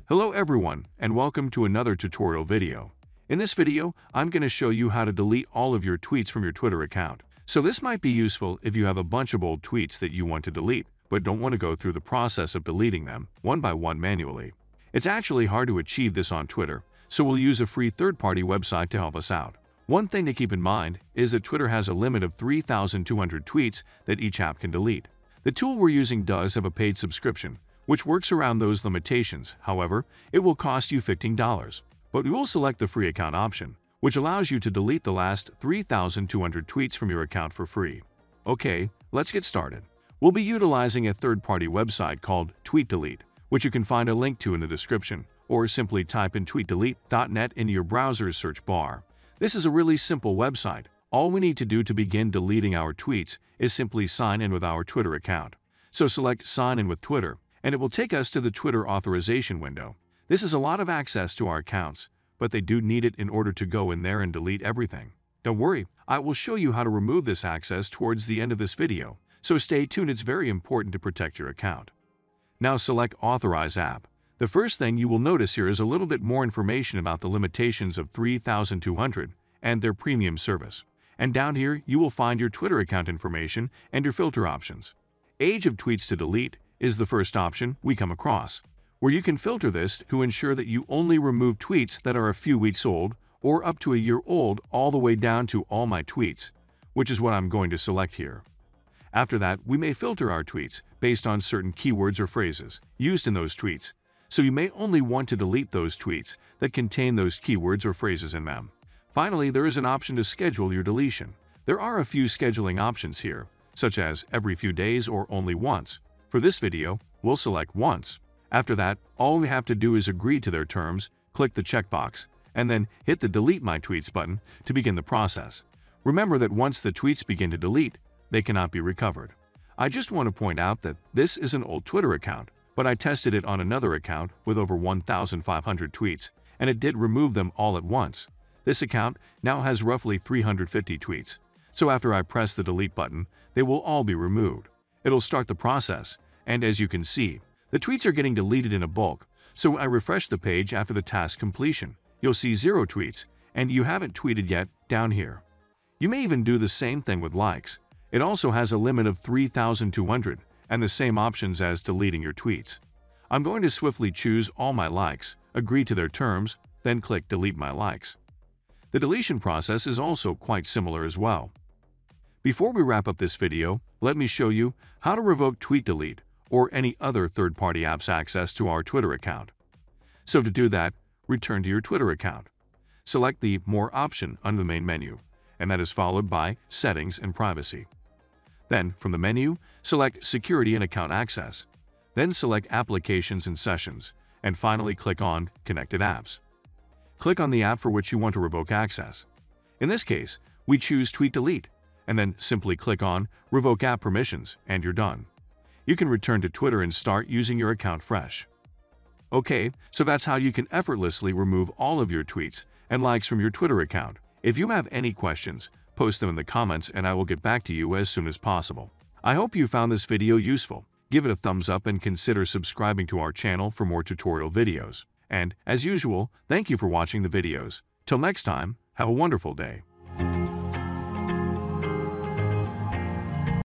Hello everyone, and welcome to another tutorial video. In this video, I'm going to show you how to delete all of your tweets from your Twitter account. So this might be useful if you have a bunch of old tweets that you want to delete, but don't want to go through the process of deleting them one by one manually. It's actually hard to achieve this on Twitter, so we'll use a free third-party website to help us out. One thing to keep in mind is that Twitter has a limit of 3,200 tweets that each app can delete. The tool we're using does have a paid subscription, which works around those limitations. However, it will cost you $15. But we will select the free account option, which allows you to delete the last 3,200 tweets from your account for free. Okay, let's get started. We'll be utilizing a third-party website called TweetDelete, which you can find a link to in the description, or simply type in tweetdelete.net into your browser's search bar. This is a really simple website. All we need to do to begin deleting our tweets is simply sign in with our Twitter account. So select Sign in with Twitter, and it will take us to the Twitter authorization window. This is a lot of access to our accounts, but they do need it in order to go in there and delete everything. Don't worry, I will show you how to remove this access towards the end of this video, so stay tuned. It's very important to protect your account. Now select Authorize App. The first thing you will notice here is a little bit more information about the limitations of 3,200 and their premium service. And down here, you will find your Twitter account information and your filter options. Age of tweets to delete is the first option we come across, where you can filter this to ensure that you only remove tweets that are a few weeks old or up to a year old, all the way down to all my tweets, which is what I'm going to select here. After that, we may filter our tweets based on certain keywords or phrases used in those tweets, so you may only want to delete those tweets that contain those keywords or phrases in them. Finally, there is an option to schedule your deletion. There are a few scheduling options here, such as every few days or only once. For this video, we'll select once. After that, all we have to do is agree to their terms, click the checkbox, and then hit the Delete My Tweets button to begin the process. Remember that once the tweets begin to delete, they cannot be recovered. I just want to point out that this is an old Twitter account, but I tested it on another account with over 1,500 tweets, and it did remove them all at once. This account now has roughly 350 tweets, so after I press the delete button, they will all be removed. It'll start the process, and as you can see, the tweets are getting deleted in a bulk, so I refresh the page after the task completion. You'll see 0 tweets, and you haven't tweeted yet down here. You may even do the same thing with likes. It also has a limit of 3,200 and the same options as deleting your tweets. I'm going to swiftly choose all my likes, agree to their terms, then click Delete My Likes. The deletion process is also quite similar as well. Before we wrap up this video, let me show you how to revoke TweetDelete or any other third-party app's access to our Twitter account. So to do that, return to your Twitter account. Select the More option under the main menu, and that is followed by Settings and Privacy. Then, from the menu, select Security and Account Access. Then select Applications and Sessions, and finally click on Connected Apps. Click on the app for which you want to revoke access. In this case, we choose TweetDelete, and then simply click on Revoke App Permissions, and you're done. You can return to Twitter and start using your account fresh. Okay, so that's how you can effortlessly remove all of your tweets and likes from your Twitter account. If you have any questions, post them in the comments and I will get back to you as soon as possible. I hope you found this video useful. Give it a thumbs up and consider subscribing to our channel for more tutorial videos. And, as usual, thank you for watching the videos. Till next time, have a wonderful day.